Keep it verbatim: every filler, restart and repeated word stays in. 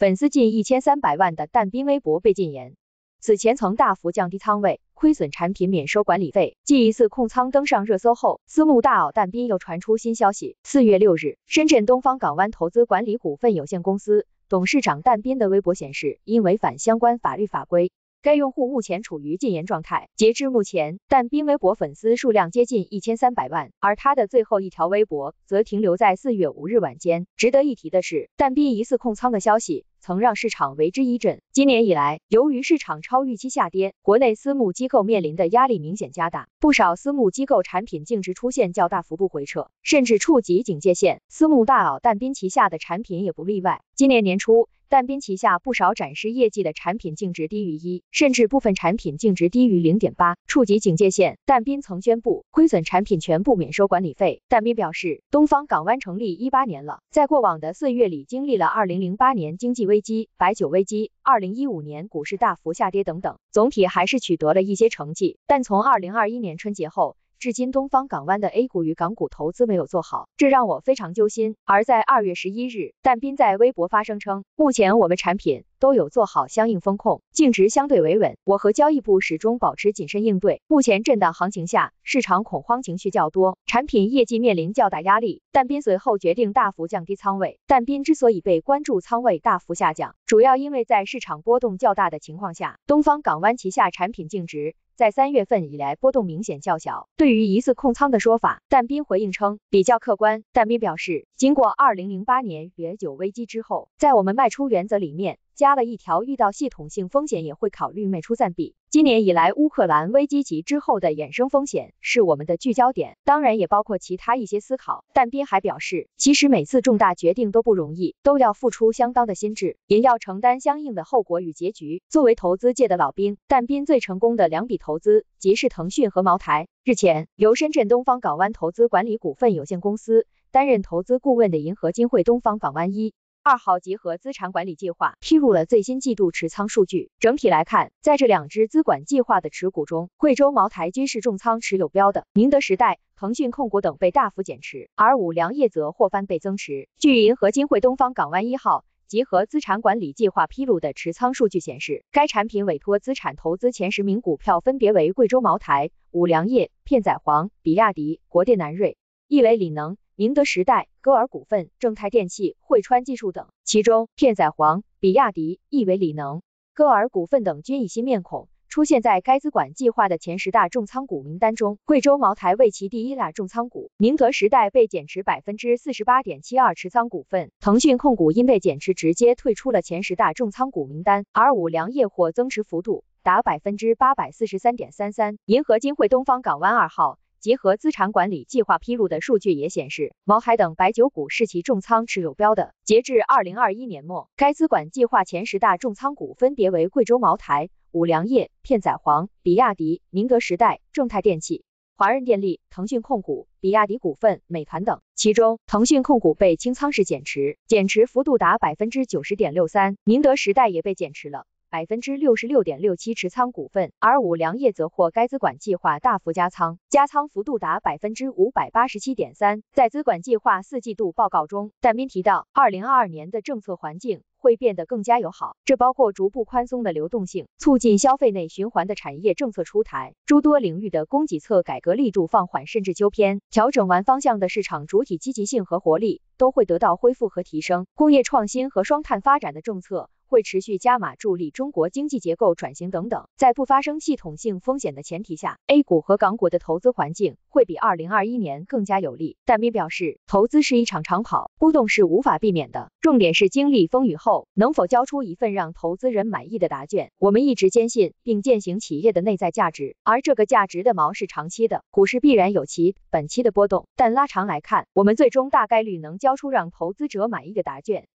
粉丝近一千三百万的但斌微博被禁言。此前曾大幅降低仓位，亏损产品免收管理费，继疑似控仓登上热搜后，私募大佬但斌又传出新消息。四月六日，深圳东方港湾投资管理股份有限公司董事长但斌的微博显示，因违反相关法律法规，该用户目前处于禁言状态。截至目前，但斌微博粉丝数量接近一千三百万，而他的最后一条微博则停留在四月五日晚间。值得一提的是，但斌疑似控仓的消息曾让市场为之一振。今年以来，由于市场超预期下跌，国内私募机构面临的压力明显加大，不少私募机构产品净值出现较大幅度回撤，甚至触及警戒线。私募大佬但斌旗下的产品也不例外。今年年初，但斌旗下不少展示业绩的产品净值低于一，甚至部分产品净值低于 零点八， 触及警戒线。但斌曾宣布亏损产品全部免收管理费。但斌表示，东方港湾成立一八年了，在过往的岁月里经历了二零零八年经济危机、白酒危机、二零一五年股市大幅下跌等等，总体还是取得了一些成绩。但从二零二一年春节后，至今东方港湾的 A 股与港股投资没有做好，这让我非常揪心。而在二月十一日，但斌在微博发声称，目前我们产品都有做好相应风控，净值相对维稳，我和交易部始终保持谨慎应对。目前震荡行情下，市场恐慌情绪较多，产品业绩面临较大压力。但斌随后决定大幅降低仓位。但斌之所以被关注仓位大幅下降，主要因为在市场波动较大的情况下，东方港湾旗下产品净值在三月份以来波动明显较小。对于疑似控仓的说法，但斌回应称比较客观。但斌表示，经过二零零八年白酒危机之后，在我们卖出原则里面加了一条，遇到系统性风险也会考虑卖出暂避。今年以来乌克兰危机及之后的衍生风险是我们的聚焦点，当然也包括其他一些思考。但斌还表示，其实每次重大决定都不容易，都要付出相当的心智，也要承担相应的后果与结局。作为投资界的老兵，但斌最成功的两笔投资即是腾讯和茅台。日前，由深圳东方港湾投资管理股份有限公司担任投资顾问的银河金汇东方港湾一二号集合资产管理计划披露了最新季度持仓数据。整体来看，在这两支资管计划的持股中，贵州茅台均是重仓持有标的，宁德时代、腾讯控股等被大幅减持，而五粮液则或翻倍增持。据银河金汇东方港湾一号集合资产管理计划披露的持仓数据显示，该产品委托资产投资前十名股票分别为贵州茅台、五粮液、片仔癀、比亚迪、国电南锐、亿维锂能、宁德时代、歌尔股份、正泰电器、汇川技术等，其中片仔癀、比亚迪、亿维锂能、歌尔股份等均以新面孔出现在该资管计划的前十大重仓股名单中。贵州茅台为其第一大重仓股，宁德时代被减持 百分之四十八点七二 持仓股份，腾讯控股因被减持直接退出了前十大重仓股名单，而五粮液或增持幅度达 百分之八百四十三点三三。银河金汇东方港湾二号集合资产管理计划披露的数据也显示，茅台等白酒股是其重仓持有标的。截至二零二一年末，该资管计划前十大重仓股分别为贵州茅台、五粮液、片仔癀、比亚迪、宁德时代、正泰电器、华润电力、腾讯控股、比亚迪股份、美团等，其中腾讯控股被清仓时减持，减持幅度达 百分之九十点六三， 宁德时代也被减持了百分之六十六点六七 持仓股份，而五粮液则获该资管计划大幅加仓，加仓幅度达 百分之五百八十七点三。在资管计划四季度报告中，但斌提到，二零二二年的政策环境会变得更加友好，这包括逐步宽松的流动性、促进消费内循环的产业政策出台、诸多领域的供给侧改革力度放缓甚至纠偏，调整完方向的市场主体积极性和活力都会得到恢复和提升。工业创新和双碳发展的政策会持续加码助力中国经济结构转型等等。在不发生系统性风险的前提下， A 股和港股的投资环境会比二零二一年更加有利。但斌表示，投资是一场长跑，波动是无法避免的，重点是经历风雨后能否交出一份让投资人满意的答卷。我们一直坚信并践行企业的内在价值，而这个价值的锚是长期的，股市必然有其本期的波动，但拉长来看，我们最终大概率能交出让投资者满意的答卷。